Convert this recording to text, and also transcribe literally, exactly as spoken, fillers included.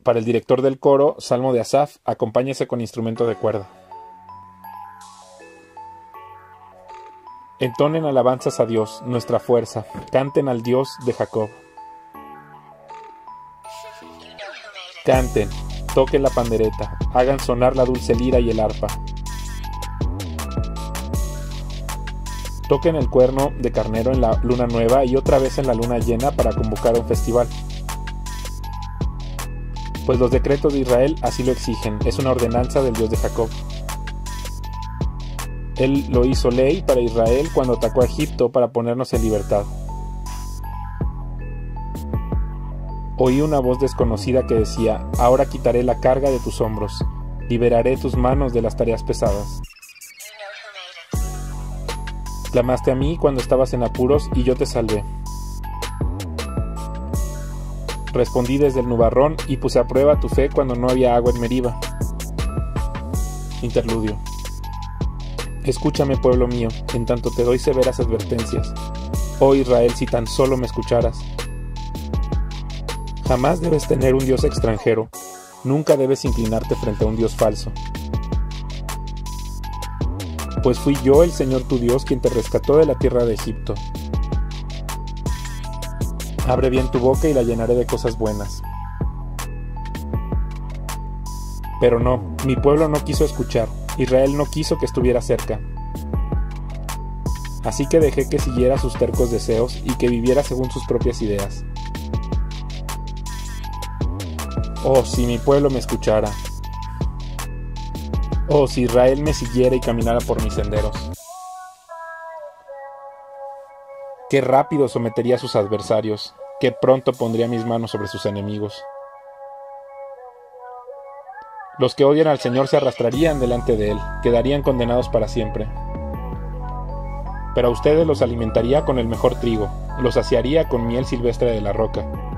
Para el director del coro, Salmo de Asaf, acompáñese con instrumento de cuerda. Entonen alabanzas a Dios, nuestra fuerza, canten al Dios de Jacob. Canten, toquen la pandereta, hagan sonar la dulce lira y el arpa. Toquen el cuerno de carnero en la luna nueva y otra vez en la luna llena para convocar a un festival. Pues los decretos de Israel así lo exigen, es una ordenanza del Dios de Jacob. Él lo hizo ley para Israel cuando atacó a Egipto para ponernos en libertad. Oí una voz desconocida que decía: ahora quitaré la carga de tus hombros, liberaré tus manos de las tareas pesadas. Clamaste a mí cuando estabas en apuros y yo te salvé. Respondí desde el nubarrón y puse a prueba tu fe cuando no había agua en Meriba. Interludio. Escúchame, pueblo mío, en tanto te doy severas advertencias. Oh Israel, si tan solo me escucharas. Jamás debes tener un Dios extranjero, nunca debes inclinarte frente a un Dios falso. Pues fui yo, el Señor tu Dios, quien te rescató de la tierra de Egipto. Abre bien tu boca y la llenaré de cosas buenas. Pero no, mi pueblo no quiso escuchar, Israel no quiso que estuviera cerca. Así que dejé que siguiera sus tercos deseos y que viviera según sus propias ideas. Oh, si mi pueblo me escuchara. Oh, si Israel me siguiera y caminara por mis senderos. Qué rápido sometería a sus adversarios, qué pronto pondría mis manos sobre sus enemigos. Los que odian al Señor se arrastrarían delante de Él, quedarían condenados para siempre. Pero a ustedes los alimentaría con el mejor trigo, los saciaría con miel silvestre de la roca.